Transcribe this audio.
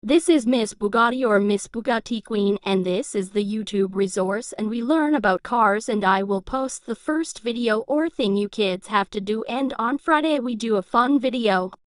This is Miss Bugatti or Miss Bugatti Queen, and this is the YouTube resource, and we learn about cars, and I will post the first video or thing you kids have to do, and on Friday we do a fun video.